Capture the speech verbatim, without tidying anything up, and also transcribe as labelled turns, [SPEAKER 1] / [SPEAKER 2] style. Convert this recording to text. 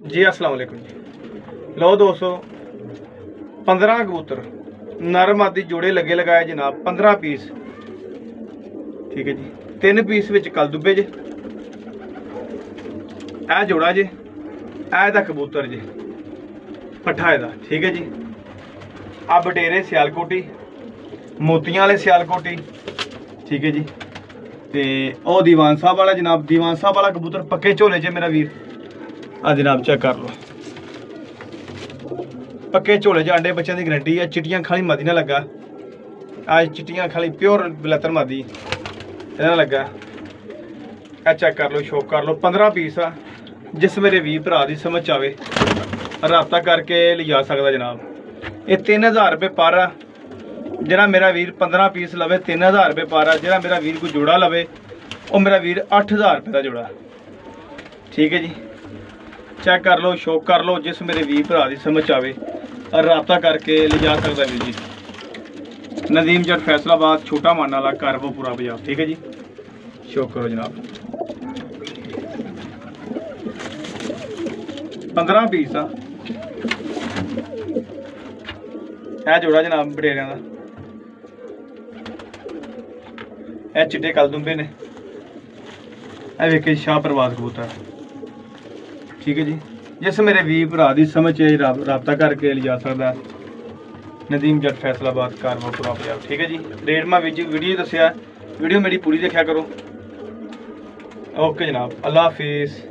[SPEAKER 1] जी अस्सलाम वालेकुम जी। लो दोस्तों, पंद्रह कबूतर नर मादी जोड़े लगे लगाए जनाब, पंद्रह पीस। ठीक है जी, तीन पीस विच कल दुबे जे, ए जोड़ा जे, ए कबूतर जे पट्ठा एदा। ठीक है जी, आ बटेरे सियालकोटी, मोतियां वाले सियालकोटी। ठीक है जी, ते ओ दीवान साहब वाला जनाब, दीवान साहब वाला कबूतर पक्के झोले च मेरा वीर। आ जनाब चेक कर लो, पक्के झोले च अंडे बच्चों की गारंटी है। चिट्टियां खाली मादी ना लगा, आज चिट्टियां खाली प्योर बलैतर मादी इन्हें लगा। आ चेक कर लो, शौक कर लो, पंद्रह पीस आ। जिस मेरे वीर भरा की समझ आवे रबता करके लिजा सकता जनाब। ये तीन हज़ार रुपये पर आ। जरा मेरा वीर पंद्रह पीस लवे तीन हज़ार रुपये पर आ। जरा मेरा वीर कोई जोड़ा लवे वो मेरा वीर अठ हज़ार रुपये का जोड़ा। ठीक है जी, चेक कर लो, शौक कर लो, जिस मेरे वीर भरा की समझ आवे रबता करके लिजा सकता वीर जी। नदीम जट फैसलाबाद, छोटा मान वाला कारबोपुरा बाजार। ठीक है जी, शौक करो जनाब। पंद्रह पीस आ है जोड़ा जनाब बटेरिया का। ए चिट्टे कल दुंबे ने, ए वेखे शाह प्रवास कबूतर। ठीक है जी, जिस मेरे वीर भरा की समझ रबता करके लिजा सकता नदीम जट फैसलाबाद कारबोपुरा बाजार। ठीक है जी, रेट मैं वीडियो दसिया, वीडियो मेरी पूरी देखा करो। ओके जनाब, अल्लाह हाफिज़।